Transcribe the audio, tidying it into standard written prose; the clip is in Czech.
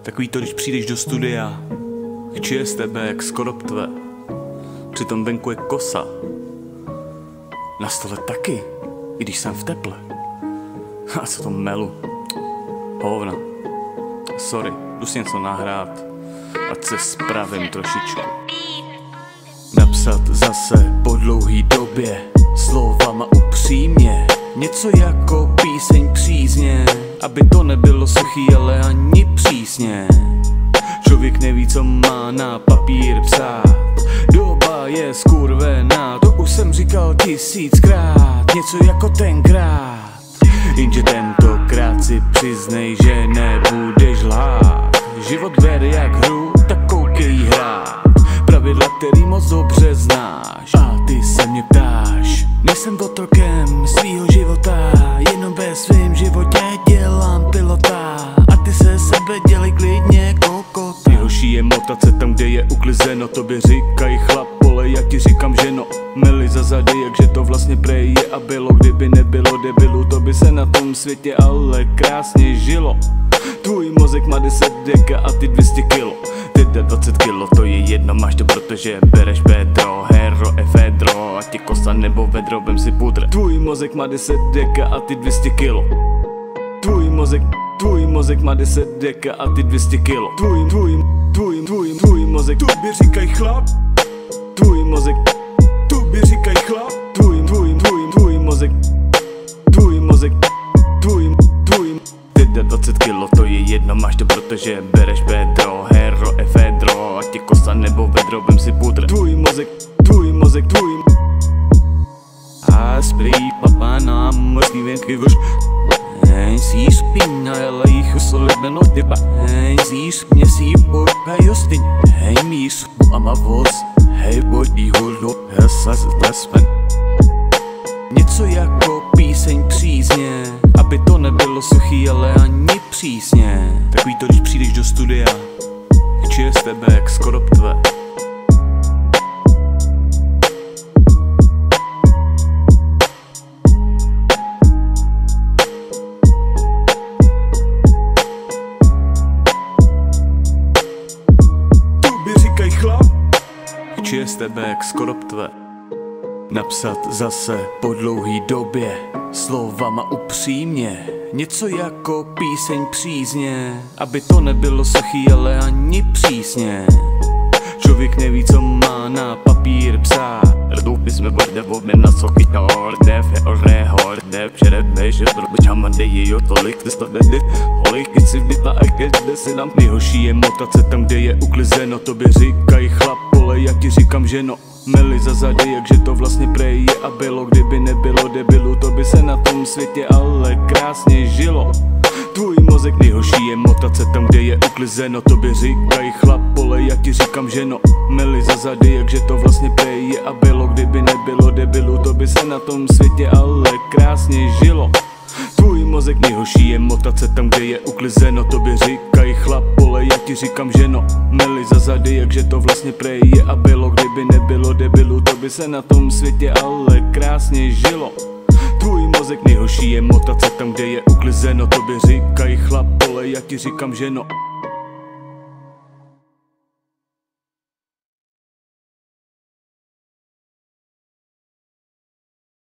Takový to, když přijdeš do studia, chči je z tebe jak skoro tve. Přitom venku je kosa. Na stole taky, i když jsem v teple. A co to melu? Hovna. Sorry, jdu si něco nahrát, ať se spravím trošičku. Napsat zase po dlouhý době, slovama upřímně, něco jako píseň přízně, aby to nebylo suchý, ale ani přísně. Člověk neví, co má na papír psát, doba je skurvená, to už jsem říkal 1000krát, něco jako tenkrát. Jenže tentokrát si přiznej, že nebudeš lhát. Život ber jak hru, tak koukej hrát. Pravidla, který moc dobře znáš. A ty se mě ptáš. Nejsem otrokem svýho života, jenom ve svém životě dělám pilota. A ty se sebe dělej klidně kokota. Ty hoší je motace tam, kde je uklizeno. Tobě říkaj chlapole, já ti říkám ženo. Meli za zady, jakže to vlastně prej je a bylo. Kdyby nebylo debilu, to by se na tom světě ale krásně žilo. Tvůj mozek má 10 deka a ty 200 kilo. Ty 20 kilo, to je jedno, máš to, protože bereš Pedro, hero, efedro. Ať je kosa nebo vedro, vem si pudr. Tvůj mozek má 10 deka a ty 200 kilo. Tvůj mozek má 10 deka a ty 200 kilo. Tvůj mozek, tobě říkaj chlap. Tvůj mozek, tobě říkaj chlap. Tvůj mozek, ty 20 kilo, to je jedno, máš to, protože bereš Pedro, hero, efedro. Ať je kosa nebo vedro, vem si pudr. Tvůj mozek. Asprý papá nám morský věnky voš. Si spina, ela ich usolebeno typa. Si mě si porka justin. Míš a má voz. Body holo, zaspen. Něco jako píseň přízně, aby to nebylo suchý, ale ani přísně. Takový to, když přijdeš do studia, chči je z tebe jak skoro tve. Tobě říkaj chlap, chči je z tebe jak skoro tve. Napsat zase po dlouhý době, slovama upřímně, něco jako píseň přízně, aby to nebylo suchý, ale ani přísně. Člověk neví, co má na papír psát. Rdoupy jsme borde vobě na soky na horde, feorné horde, přeredme, že probečama dejí o tolik, to nedy, holik, si vdyta a kde si nám nejhorší je motace tam, kde je uklizeno. Tobě říkaj chlapole, já ti říkám ženo. Meli za zady, jakže to vlastně prej je a bylo. Kdyby nebylo debilu, to by se na tom světě ale krásně žilo. Tvůj mozek nejhorší je motace tam, kde je uklizeno. Tobě říkaj chlapole, já ti říkám ženo. Meli za zady, jakže to vlastně prej je a bylo. Kdyby nebylo debilu, to by se na tom světě ale krásně žilo. Tvůj mozek nejhorší je motace tam, kde je uklizeno. Tobě říkaj chlapole, já ti říkám ženo. Meli za zady, jakže to vlastně prej je a bylo. Kdyby nebylo debilu, to by se na tom světě ale krásně žilo. Tvůj mozek nejhorší je motace tam, kde je uklizeno. Tobě říkaj chlapole, já ti říkám ženo.